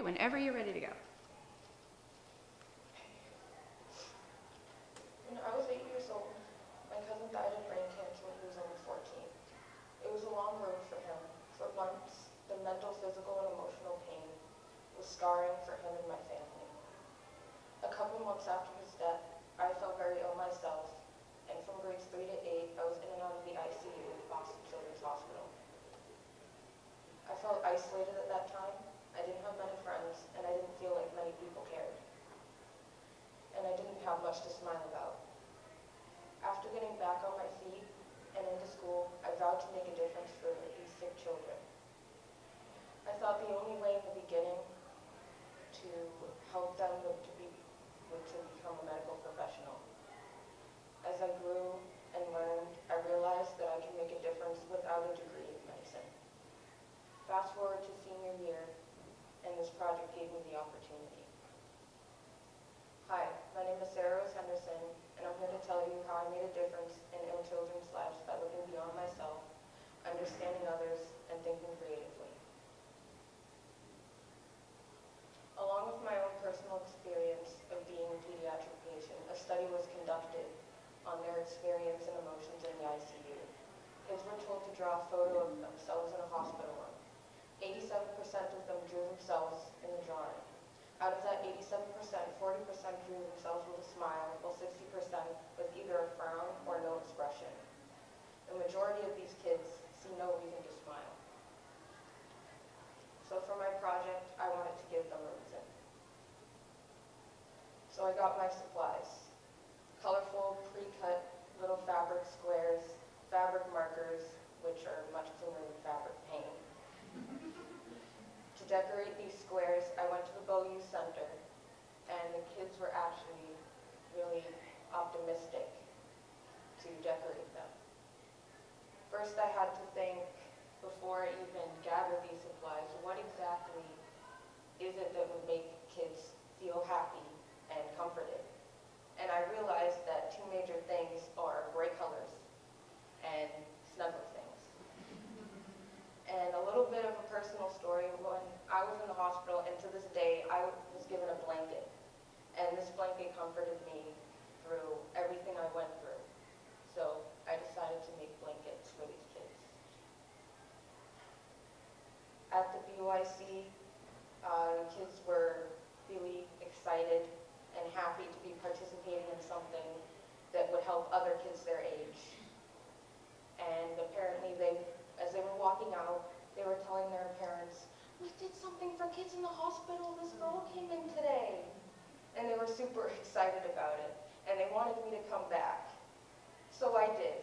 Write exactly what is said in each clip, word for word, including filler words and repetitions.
Okay, whenever you're ready to go. When I was eight years old, my cousin died of brain cancer when he was only fourteen. It was a long road for him. For months, the mental, physical, and emotional pain was scarring for him and my family. A couple months after his death, I felt very ill myself, and from grades three to eight, I was in and out of the I C U at Boston Children's Hospital. I felt isolated at that time. I didn't have many friends, and I didn't feel like many people cared. And I didn't have much to smile about. After getting back on my feet and into school, I vowed to make a difference for these sick children. I thought the only way in the beginning to help them would to be would to become a medical professional. As I grew and learned, I realized that I can make a difference without a degree in medicine. Fast forward to senior year, and this project gave me the opportunity. Hi, my name is Sarah Rose Henderson, and I'm here to tell you how I made a difference in ill children's lives by looking beyond myself, understanding others, and thinking creatively. Along with my own personal experience of being a pediatric patient, a study was conducted on their experience and emotions in the I C U. Kids were told to draw a photo of themselves in a hospital room. eighty-seven percent of them drew themselves in the drawing. Out of that eighty-seven percent, forty percent drew themselves with a smile, while sixty percent with either a frown or no expression. The majority of these kids see no reason to smile. So for my project, I wanted to give them a reason. So I got my supplies. Colorful, pre-cut little fabric squares, fabric markers, which are much cleaner than fabric paint. To decorate these squares, I went to the Bow Youth Center, and the kids were actually really optimistic to decorate them. First, I had to think, before I even gathered these supplies, what exactly is it that would make kids feel happy and comforted? And I realized that two major things are bright colors and snuggle things. And a little bit of a personal story, when I was in the hospital, and to this day, I was given a blanket. And this blanket comforted me through everything I went through. So I decided to make blankets for these kids. At the B U I C, uh, kids were really excited and happy to be participating in something that would help other kids their age. And apparently, they, as they were walking out, they were telling their parents, "We did something for kids in the hospital. This girl came in today." And they were super excited about it. And they wanted me to come back. So I did.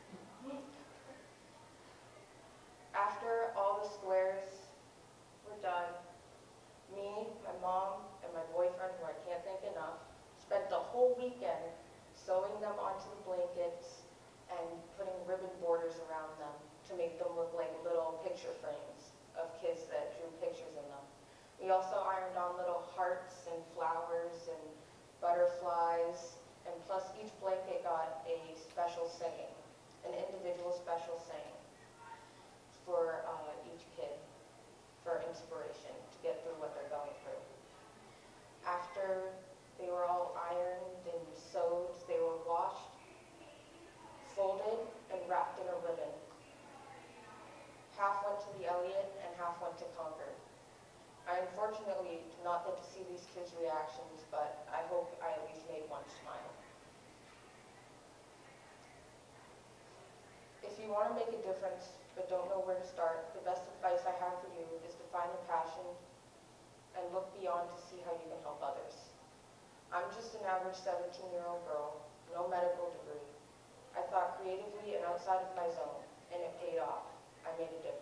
After all the squares were done, me, my mom, and my boyfriend, who I can't thank enough, spent the whole weekend sewing them onto the blankets and putting ribbon borders around them to make them look like little picture frames of kids that drew pictures in them. We also ironed on little hearts and flowers and butterflies, and plus each blanket got a special saying, an individual special saying for uh, each kid, for inspiration to get through what they're going through. After they were all ironed and sewed, they were washed, folded, and wrapped in a ribbon. Half went to the Elliott and half went to Concord. I unfortunately did not get to see these kids' reactions, but I hope I at least made one smile. If you want to make a difference but don't know where to start, the best advice I have for you is to find a passion and look beyond to see how you can help others. I'm just an average seventeen-year-old girl, no medical degree. I thought creatively and outside of my zone, and it paid off. I made a difference.